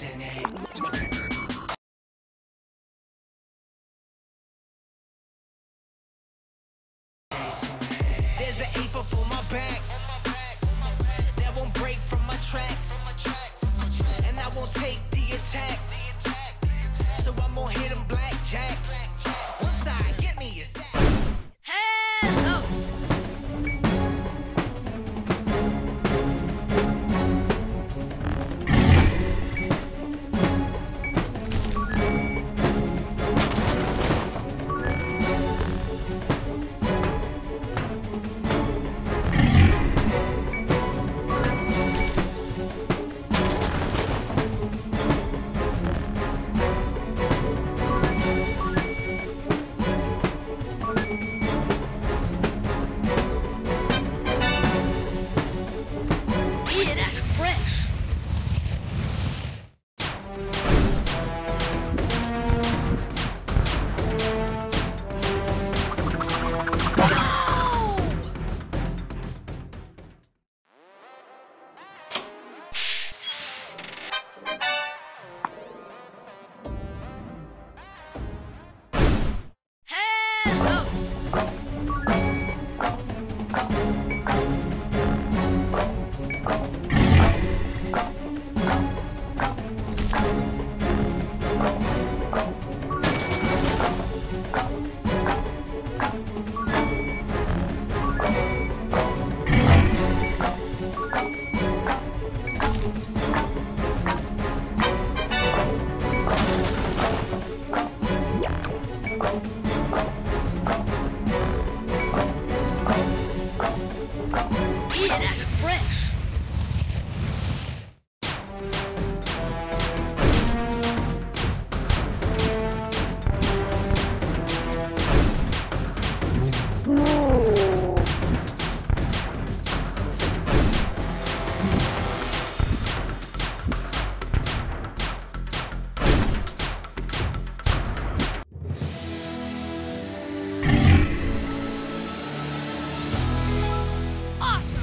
There's an ape up on my back that won't break from my tracks, and I won't take the attack. So I'm gonna hit him blackjack. One side, get me a sack. Hands up. Yeah, that's fresh. Hands up. Yeah, that's fresh. Awesome.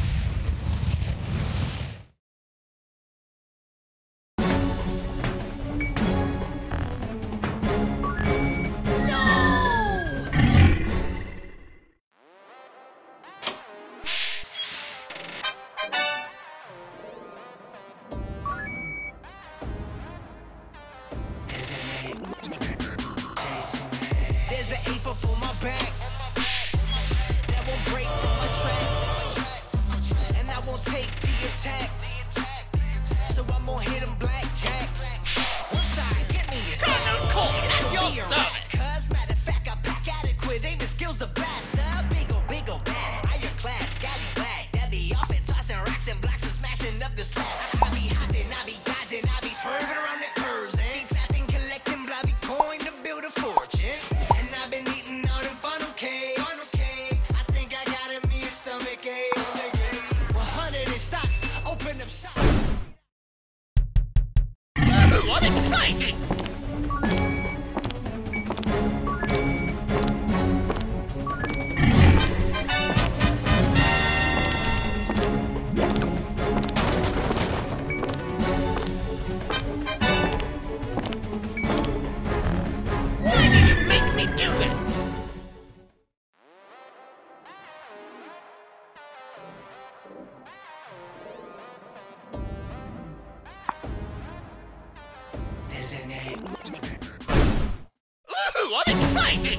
There's an ape up on my back that won't break from my tracks, and I won't take the attack. So I'm gonna hit him blackjack. One side, get me a Colonel Cole, It's at gonna your be a side. wreck. Cause matter of fact, I pack adequate aim and skills to blast. Big ol' bad, higher class, scallywag. That be off and tossing rocks and blocks and smashing up the slab. I be hopping, I be dodging, I be swerving around the curves. And tapping, collecting blobby coin to build a fortune. And I've been eating all them funnel cakes. I think I got a me a stomach ache. 100 in stock, open up shop. Ooh, I'm excited! Why did you make me do that? There's an ape. Ooh, I'm excited!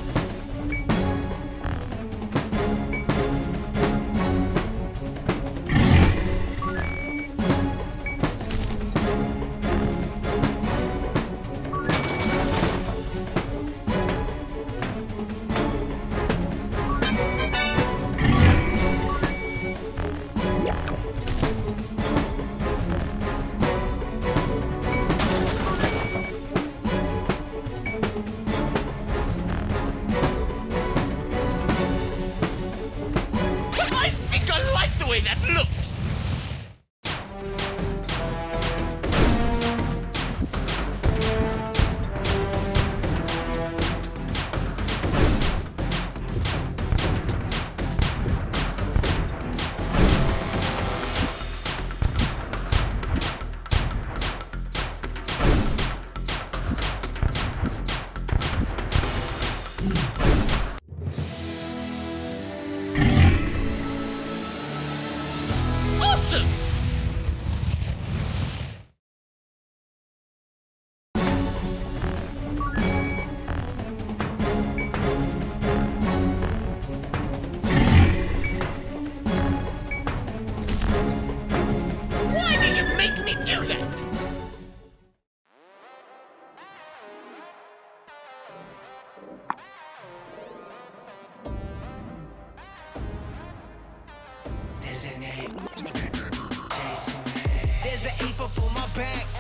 isn't it? Chasing it. There's an ape up on my back.